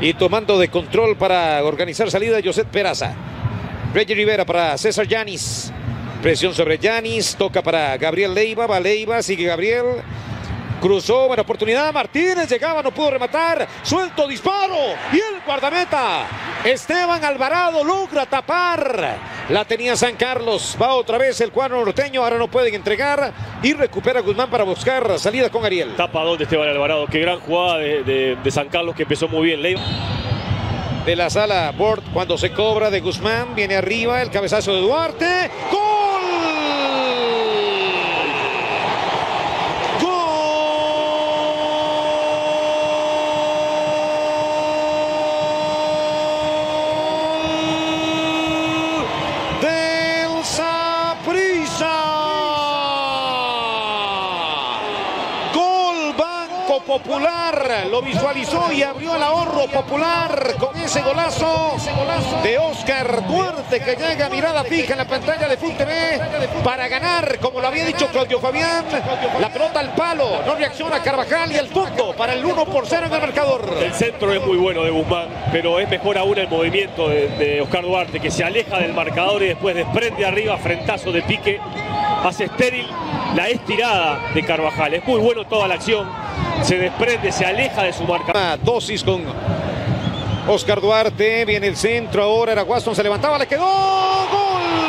Y tomando de control para organizar salida Josep Peraza. Reggie Rivera para César Yanis. Presión sobre Yanis. Toca para Gabriel Leiva. Va Leiva. Sigue Gabriel. Cruzó. Buena oportunidad. Martínez llegaba. No pudo rematar. Suelto. Disparo. Y el guardameta Esteban Alvarado logra tapar. La tenía San Carlos. Va otra vez el cuadro norteño. Ahora no pueden entregar. Y recupera Guzmán para buscar salida con Ariel. Tapadón de Esteban Alvarado. Qué gran jugada de San Carlos, que empezó muy bien. Leiva. De la sala, Bort cuando se cobra de Guzmán, viene arriba, el cabezazo de Duarte, ¡gol! ¡Gol! Del Saprissa. Gol Banco Popular, lo visualizó y abrió el ahorro popular con ese golazo de Oscar Duarte, que llega mirada fija en la pantalla de Fut TV para ganar, como lo había dicho Claudio Fabián. La pelota al palo, no reacciona Carvajal y el punto para el 1-0 en el marcador. El centro es muy bueno de Guzmán, pero es mejor aún el movimiento de Oscar Duarte, que se aleja del marcador y después desprende arriba, frentazo de pique, hace estéril la estirada de Carvajal. Es muy bueno toda la acción, se desprende, se aleja de su marca. Dosis con Oscar Duarte, viene el centro ahora, era Waston, se levantaba, le quedó, ¡gol!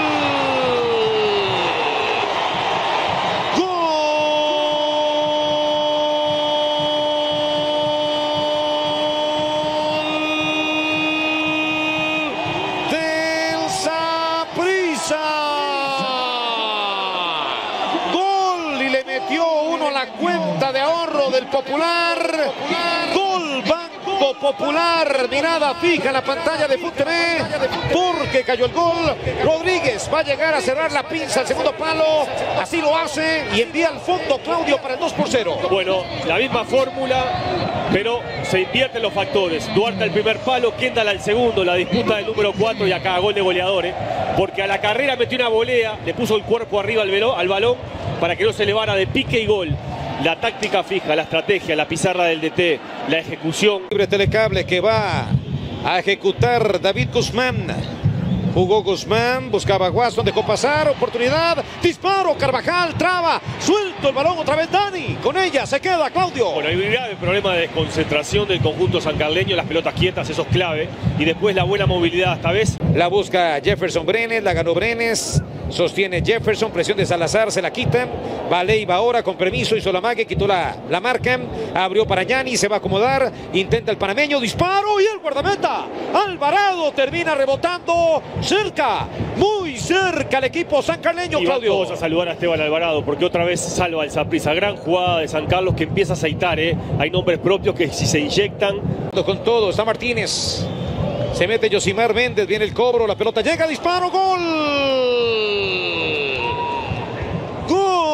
La cuenta de ahorro del Popular. Gol Banco Popular. Mirada fija en la pantalla de Fut TV, porque cayó el gol. Rodríguez va a llegar a cerrar la pinza al segundo palo. Así lo hace y envía al fondo Claudio para el 2-0. Bueno, la misma fórmula, pero se invierten los factores. Duarte al primer palo, Kendall al segundo, la disputa del número 4 y acá gol de goleadores. Porque a la carrera metió una volea, le puso el cuerpo arriba al balón para que no se elevara de pique y gol. La táctica fija, la estrategia, la pizarra del DT, la ejecución. Libre Telecable que va a ejecutar David Guzmán. Jugó Guzmán, buscaba a Waston, dejó pasar, oportunidad, disparo, Carvajal, traba, suelto el balón otra vez Dani, con ella se queda Claudio. Bueno, hay un grave problema de desconcentración del conjunto sancarleño, las pelotas quietas, eso es clave, y después la buena movilidad esta vez. La busca Jefferson Brenes, la ganó Brenes, sostiene Jefferson, presión de Salazar, se la quitan, va Leiva ahora con permiso, hizo la mague, quitó la marca, abrió para Yanis, se va a acomodar, intenta el panameño, disparo y el guardameta Alvarado termina rebotando. Cerca, muy cerca el equipo sancarleño, Claudio. Vamos a saludar a Esteban Alvarado porque otra vez salva el Saprissa. Gran jugada de San Carlos que empieza a aceitar, Hay nombres propios que si se inyectan. Con todo, está Martínez. Se mete Yosimar Méndez, viene el cobro, la pelota llega, disparo, gol. Gol.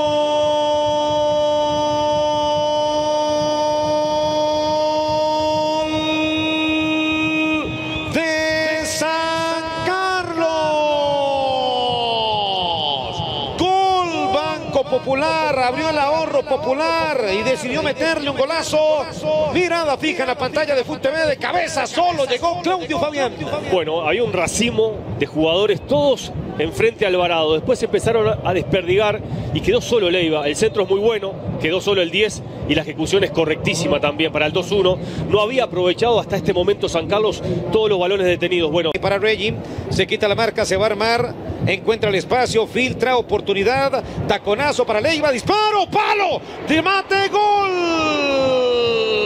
Popular, abrió el ahorro Popular y decidió meterle un golazo. Mirada fija en la pantalla de Fut TV, de cabeza solo llegó Claudio Fabián. Bueno, había un racimo de jugadores, todos enfrente a Alvarado. Después empezaron a desperdigar y quedó solo Leiva. El centro es muy bueno, quedó solo el 10 y la ejecución es correctísima también para el 2-1. No había aprovechado hasta este momento San Carlos todos los balones detenidos. Bueno, para Reggie, se quita la marca, se va a armar, encuentra el espacio, filtra, oportunidad, taconazo para Leiva, disparo, palo, remate, gol.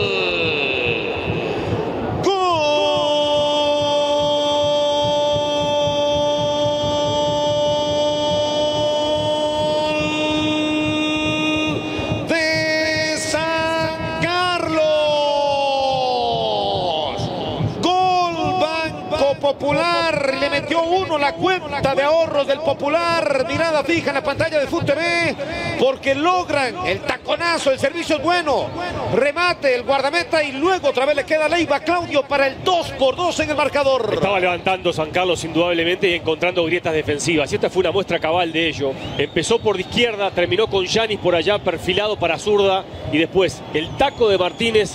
Popular, le metió uno la cuenta de ahorros del Popular. Mirada fija en la pantalla de Fut TV, porque logran el taconazo, el servicio es bueno, remate el guardameta y luego otra vez le queda Leiva Claudio para el 2-2 en el marcador. Estaba levantando San Carlos indudablemente y encontrando grietas defensivas, y esta fue una muestra cabal de ello. Empezó por izquierda, terminó con Yanis por allá perfilado para zurda, y después el taco de Martínez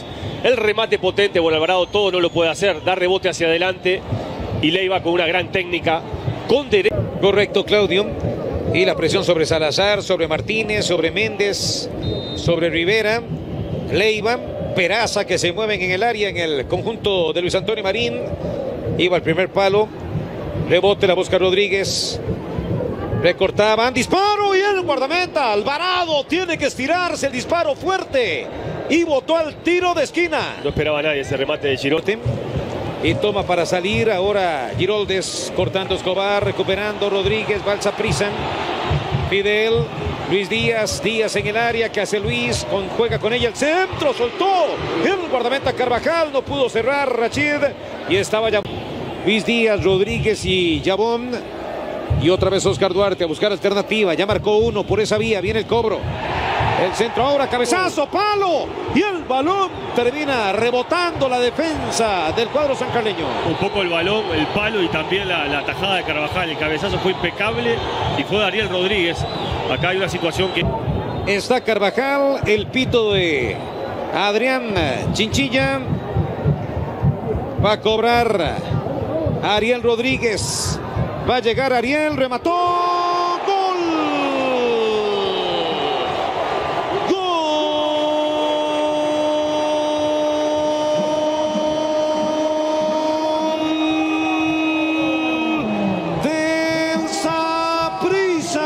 El remate potente por Alvarado todo no lo puede hacer. Da rebote hacia adelante y Leiva con una gran técnica. Con derecho. Correcto, Claudio. Y la presión sobre Salazar, sobre Martínez, sobre Méndez, sobre Rivera, Leiva, Peraza, que se mueven en el área en el conjunto de Luis Antonio Marín. Iba al primer palo. Rebote la busca Rodríguez. Recortaban. Disparo y el guardameta. Alvarado tiene que estirarse. El disparo fuerte. Y botó al tiro de esquina. No esperaba nadie ese remate de Girote. Y toma para salir. Ahora Giroldes cortando Escobar. Recuperando Rodríguez. Balsa Prisa. Fidel. Luis Díaz. Díaz en el área. Que hace Luis. Juega con ella el centro. Soltó. El guardameta Carvajal. No pudo cerrar Rachid. Y estaba ya Luis Díaz, Rodríguez y Yabón. Y otra vez Oscar Duarte a buscar alternativa. Ya marcó uno por esa vía. Viene el cobro. El centro ahora, cabezazo, palo. Y el balón termina rebotando la defensa del cuadro sancarleño. Un poco el balón, el palo y también la tajada de Carvajal. El cabezazo fue impecable y fue Ariel Rodríguez. Acá hay una situación que... Está Carvajal, el pito de Adrián Chinchilla. Va a cobrar Ariel Rodríguez. Va a llegar Ariel, remató. ¡Gol! ¡Gol! Del Saprissa.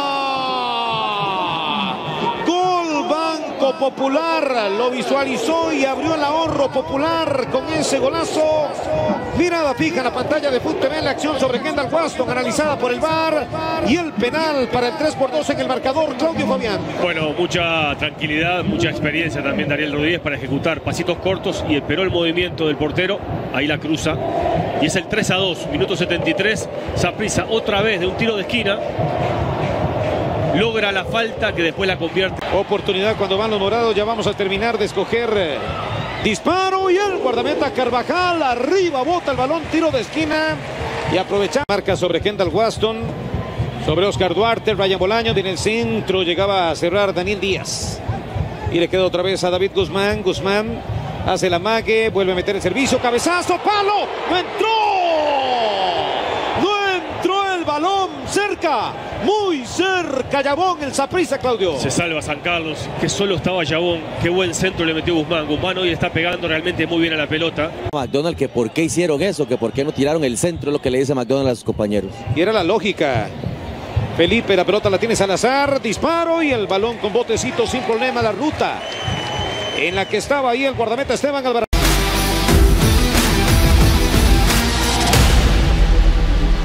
Gol Banco Popular. Lo visualizó y abrió el ahorro popular con ese golazo. Mirada fija en la pantalla de Fut TV, la acción sobre Kendall Waston analizada por el VAR y el penal para el 3-2 en el marcador, Claudio Fabián. Bueno, mucha tranquilidad, mucha experiencia también de Ariel Rodríguez para ejecutar pasitos cortos y esperó el movimiento del portero, ahí la cruza y es el 3-2, minuto 73, Saprissa otra vez de un tiro de esquina, logra la falta que después la convierte. Oportunidad cuando van los morados, ya vamos a terminar de escoger. Disparo y el guardameta Carvajal arriba, bota el balón, tiro de esquina y aprovecha. Marca sobre Kendall Waston, sobre Oscar Duarte, Ryan Bolaño, en el centro llegaba a cerrar Daniel Díaz. Y le queda otra vez a David Guzmán. Guzmán hace la mague, vuelve a meter el servicio, cabezazo, palo, no entró. No entró el balón, cerca, muy cerca Yabón, el Saprissa, Claudio. Se salva San Carlos, que solo estaba Yabón. Qué buen centro le metió Guzmán. Guzmán hoy está pegando realmente muy bien a la pelota. McDonald, que por qué hicieron eso, que por qué no tiraron el centro, es lo que le dice McDonald a sus compañeros. Y era la lógica. Felipe, la pelota la tiene Salazar, disparo y el balón con botecito sin problema, la ruta en la que estaba ahí el guardameta Esteban Alvarado.